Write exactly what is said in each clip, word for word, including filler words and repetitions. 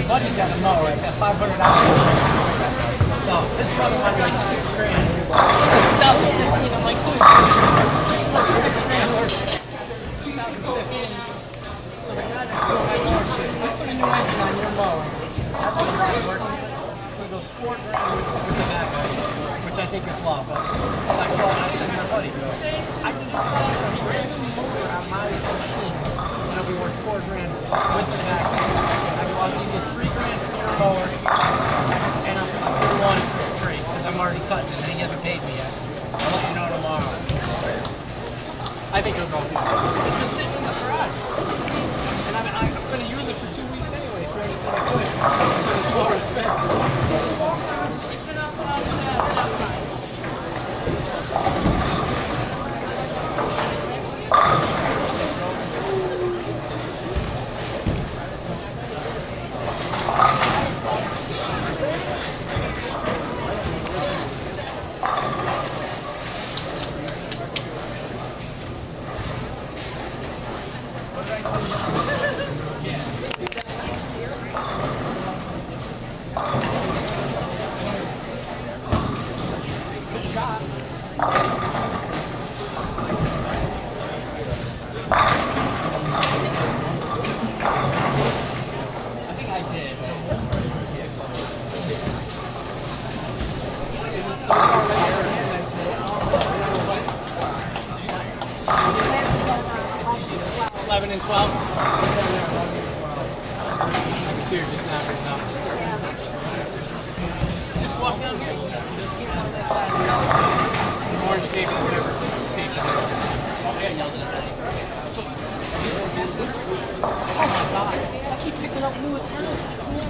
buddy's got a mower. It's got five hundred hours. So his brother wanted like six grand. two thousand fifteen, I'm like, dude, six grand worth two thousand fifteen. So the guy next door, I know shit. I put a new engine on your mower. That's what I'm working. So it goes four grand with the back end, which I think is low. But so I called, I said, my buddy, I can just sell a brand new motor on my machine. It'll be worth four grand with the back end. I go, I'll give you three grand for your mower, and I'll cut your one for free, because I'm already cutting it, and he hasn't paid me yet. I'll let you know tomorrow. I think it'll go good. It's been sitting in the garage. And I'm, I'm going to use it for two weeks anyway, so I said I could. So this mower is fixed. eleven and twelve? I can see her just snapping it up. Just walk down here. Just keep on that side of the yellow. Orange tape or whatever tape it is. Oh, yeah, yelled at it. Oh my god. I keep picking up new accounts.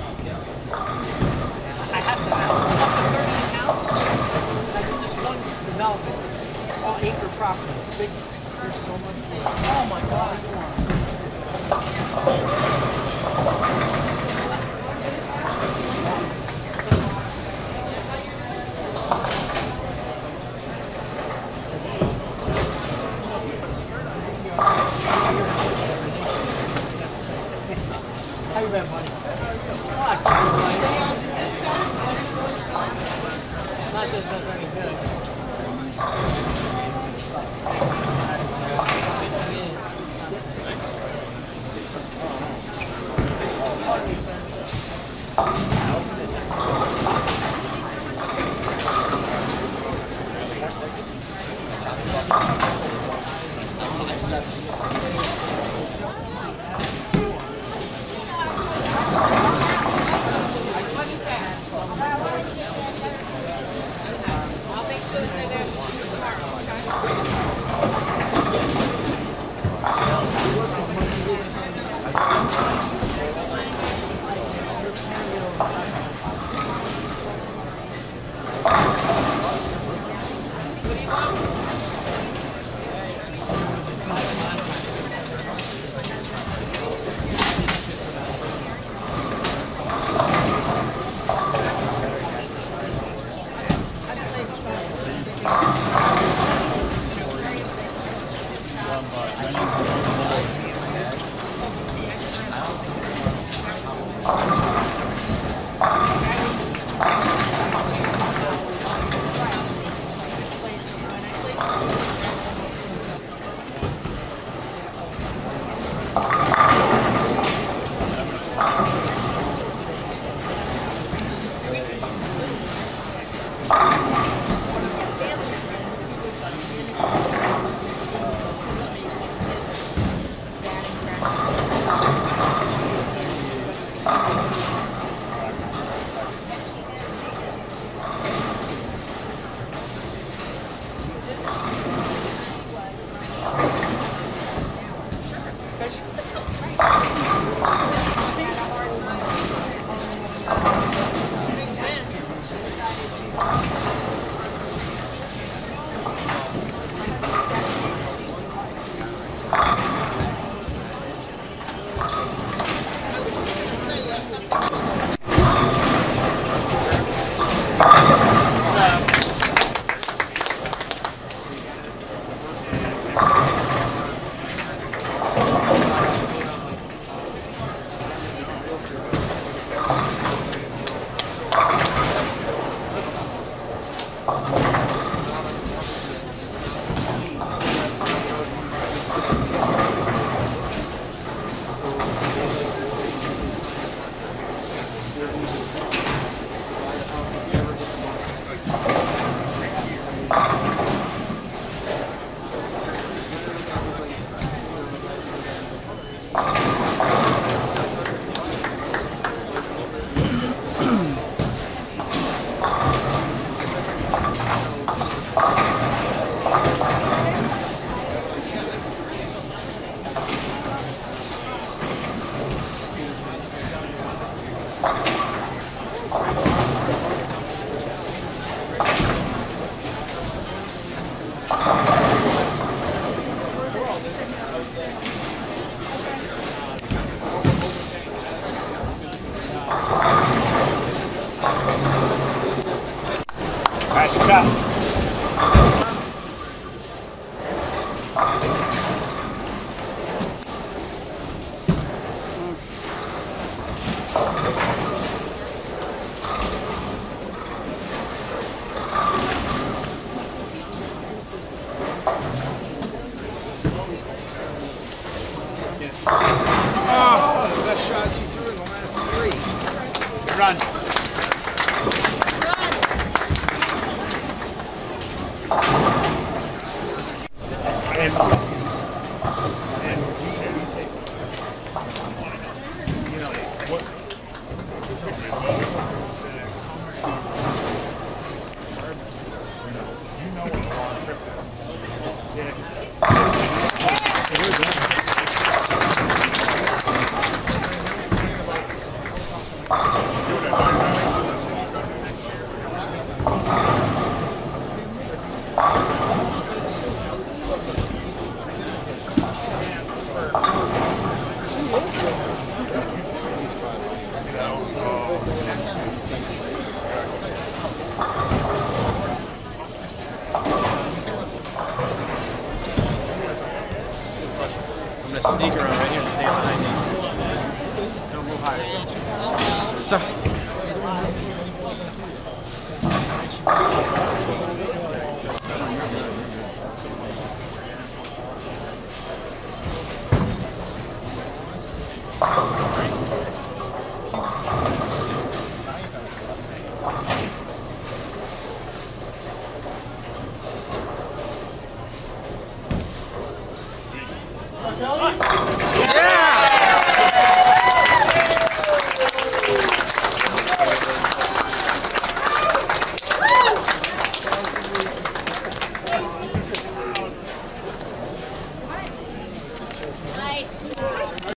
I have to now. Up to thirty accounts. I do this one development. All acre property. Big. There's so much more. Oh my god. How you been, buddy? Relax, buddy. Not that it does any good. Sneak around right here and stay behind me. Don't move higher. So. Kelly?